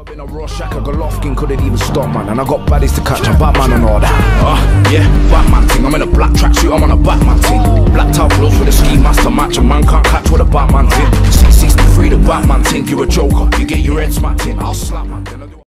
I've been a Rorschach, a Golovkin couldn't even stop, man. And I got baddies to catch, a Batman and all that. Yeah, Batman thing. I'm in a black tracksuit, I'm on a Batman thing. Blacked out clothes with a ski master match. A man can't catch with a Batman thing. 663, the Batman thing. You're a joker, you get your head smacked in. I'll slap, man.